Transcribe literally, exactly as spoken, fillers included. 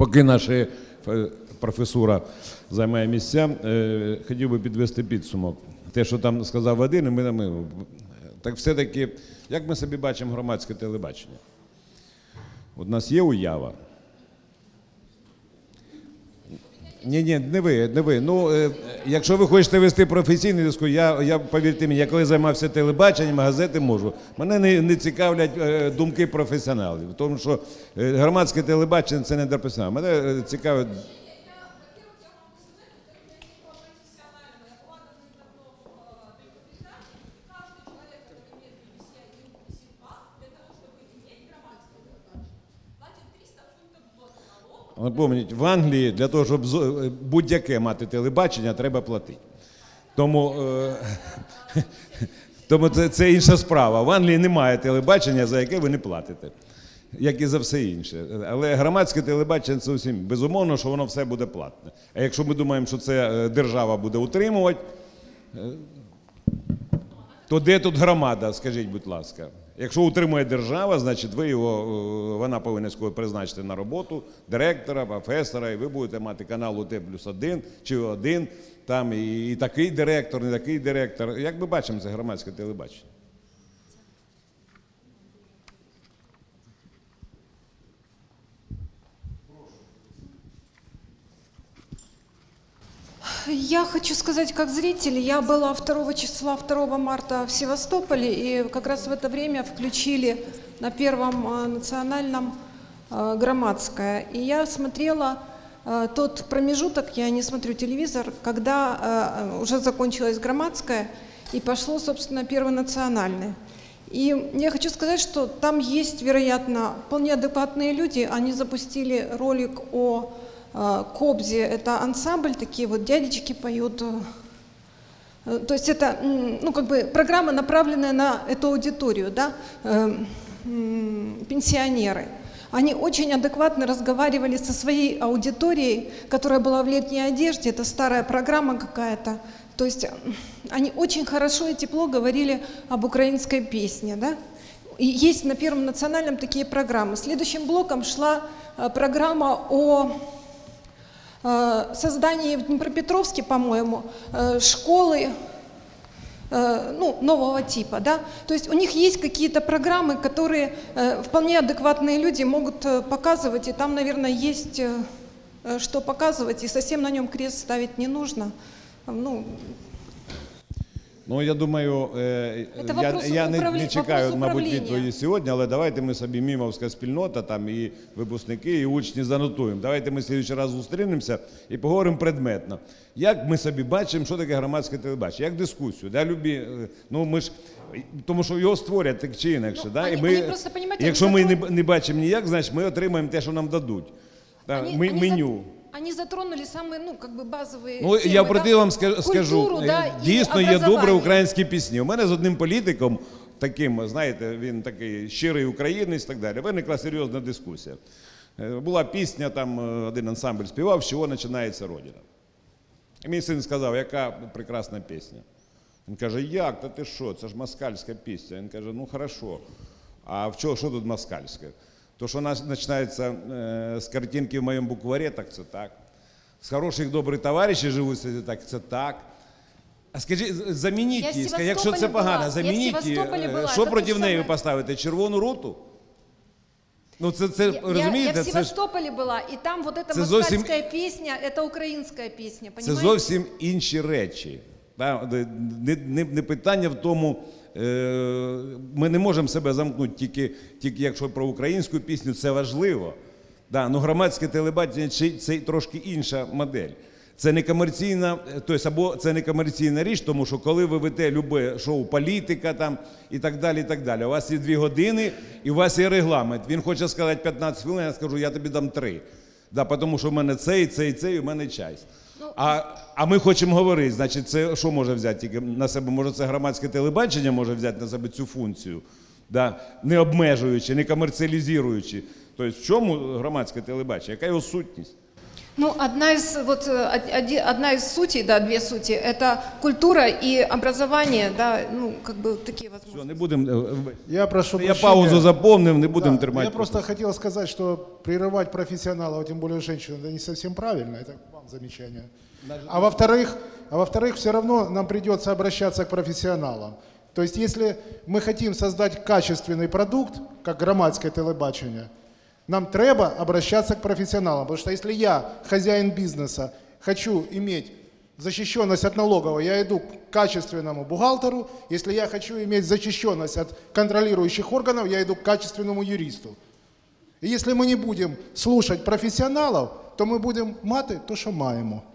Поки наша професура займає місця, хотів би підвести підсумок. Те, що там сказав Вадим, ми, ми, так все-таки, як ми собі бачимо громадське телебачення? От у нас є уява. Ні, ні, не ви, не ви. Ну, е, якщо ви хочете вести професійний дискусію, я, я, повірте мені, я коли займався телебаченням, газети можу. Мене не, не цікавлять е, думки професіоналів, тому що е, громадське телебачення – це не для професіоналів. Мене е, цікавить... Пам'ятаєте, в Англії для того, щоб будь-яке мати телебачення, треба платити. Тому, е, тому це, це інша справа. В Англії немає телебачення, за яке ви не платите, як і за все інше. Але громадське телебачення – це зовсім безумовно, що воно все буде платне. А якщо ми думаємо, що це держава буде утримувати, то де тут громада, скажіть, будь ласка? Якщо утримує держава, значить ви його, вона повинна призначити на роботу директора, професора, і ви будете мати канал УТ плюс один чи один, там і, і такий директор, і такий директор. Як ми бачимо це громадське телебачення? Я хочу сказать, как зритель, я была второго числа, второго марта в Севастополе, и как раз в это время включили на Первом национальном громадское. И я смотрела тот промежуток, я не смотрю телевизор, когда уже закончилось громадское, и пошло, собственно, Первый национальный. И я хочу сказать, что там есть, вероятно, вполне адекватные люди, они запустили ролик о Кобзе, это ансамбль, такие вот дядечки поют. То есть это, ну, как бы программа, направленная на эту аудиторию, да, пенсионеры. Они очень адекватно разговаривали со своей аудиторией, которая была в летней одежде, это старая программа какая-то. То есть они очень хорошо и тепло говорили об украинской песне, да. И есть на Первом национальном такие программы. Следующим блоком шла программа о создании в Днепропетровске, по-моему, школы ну, нового типа, да, то есть у них есть какие-то программы, которые вполне адекватные люди могут показывать, и там, наверное, есть что показывать, и совсем на нем крест ставить не нужно. Ну, Ну, я думаю, я, я не, не чекаю, мабуть, відповіді сьогодні, але давайте ми собі, мімовська спільнота, там і випускники, і учні занотуємо. Давайте ми в слідчий раз зустрінемося і поговоримо предметно. Як ми собі бачимо, що таке громадське телебачення, як дискусію, да, любі, ну, ми ж, тому що його створять так чи інакше, ну, да, вони, і ми, просто, якщо ми не, не бачимо ніяк, значить ми отримаємо те, що нам дадуть, да, вони, меню. Вони Они затронули самые, ну, как бы базовые ну, темы, я проти да? вам скажу, Культуру, да, дійсно є добрі українські пісні. У мене з одним політиком, таким, знаєте, він такий щирий українець і так далі, виникла серйозна дискусія. Була пісня, там один ансамбль співав, з чого починається Родина. І мій син сказав, яка прекрасна пісня. Він каже, як, та ти що, це ж москальська пісня. Він каже, ну, хорошо, а в чого, що тут москальське? То, що починається е, з картинки в моєму букварі, так це так. З хороших, добрих товаришів живуть, так це так. А скажіть, замініть її, якщо це погано, замініть її. Що проти неї поставити? Червону руту? Ну, це, це, я, розумієте? я в Севастополі була, і там вот эта москальська зовсім... пісня, це українська пісня, понимаєте? Це зовсім інші речі. Не, не, не питання в тому, ми не можемо себе замкнути тільки, тільки якщо про українську пісню, це важливо. Да, ну, громадське телебачення – це трошки інша модель. Це не комерційна, тобто, або це не комерційна річ, тому що коли ви ведете любе шоу «Політика» там, і так далі, і так далі, у вас є дві години і у вас є регламент. Він хоче сказати п'ятнадцять хвилин, я скажу, я тобі дам три. Да, тому що в мене цей, цей, цей, і в мене час. А, а ми хочемо говорити, значить, це що може взяти тільки на себе? Може, це громадське телебачення може взяти на себе цю функцію, да? Не обмежуючи, не комерціалізуючи. Тобто, в чому громадське телебачення? Яка його сутність? Ну, одна из, вот, э, од- оди- одна из сутей, да, две сути, это культура и образование, да, ну, как бы такие Все, возможности. не будемо. Я прошу Я прощения. паузу заповнив, не Да, будемо тримати. я просто хотел сказать, что прерывать профессионала, а тем более женщину, это не совсем правильно. Это к вам замечание. А во-вторых, а во-вторых, все равно нам придется обращаться к профессионалам. То есть, если мы хотим создать качественный продукт, как громадское телебачение, нам треба обращаться к профессионалам. Потому что если я, хозяин бизнеса, хочу иметь защищенность от налоговой, я иду к качественному бухгалтеру. Если я хочу иметь защищенность от контролирующих органов, я иду к качественному юристу. И если мы не будем слушать профессионалов, то мы будем мати то, що маємо.